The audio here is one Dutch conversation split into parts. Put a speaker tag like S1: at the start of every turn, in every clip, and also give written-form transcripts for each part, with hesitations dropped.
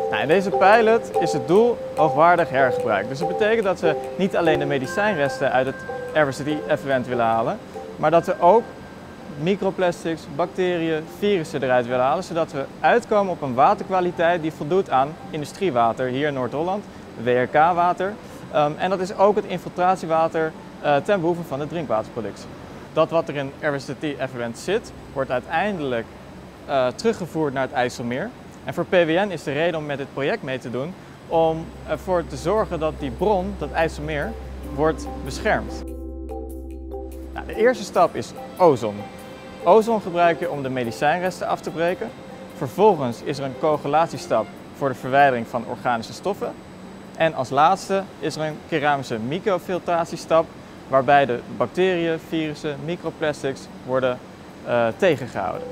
S1: Nou, in deze pilot is het doel hoogwaardig hergebruik. Dus dat betekent dat we niet alleen de medicijnresten uit het RWCT-effluent willen halen, maar dat we ook microplastics, bacteriën, virussen eruit willen halen, zodat we uitkomen op een waterkwaliteit die voldoet aan industriewater hier in Noord-Holland, WRK-water. En dat is ook het infiltratiewater ten behoeve van de drinkwaterproductie. Dat wat er in RWCT-effluent zit, wordt uiteindelijk teruggevoerd naar het IJsselmeer. En voor PWN is de reden om met dit project mee te doen, om ervoor te zorgen dat die bron, dat IJsselmeer, wordt beschermd. Nou, de eerste stap is ozon. Ozon gebruik je om de medicijnresten af te breken. Vervolgens is er een coagulatiestap voor de verwijdering van organische stoffen. En als laatste is er een keramische microfiltratiestap waarbij de bacteriën, virussen, microplastics worden tegengehouden.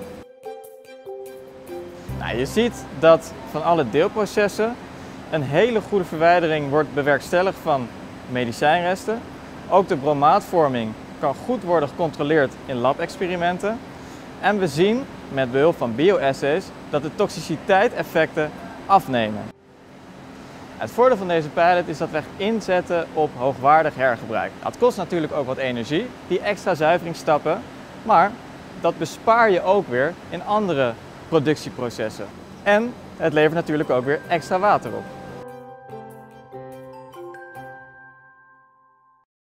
S1: Nou, je ziet dat van alle deelprocessen een hele goede verwijdering wordt bewerkstelligd van medicijnresten. Ook de bromaatvorming kan goed worden gecontroleerd in lab-experimenten. En we zien met behulp van bioassays dat de toxiciteitseffecten afnemen. Het voordeel van deze pilot is dat we echt inzetten op hoogwaardig hergebruik. Het kost natuurlijk ook wat energie, die extra zuiveringsstappen, maar dat bespaar je ook weer in andere productieprocessen. En het levert natuurlijk ook weer extra water op.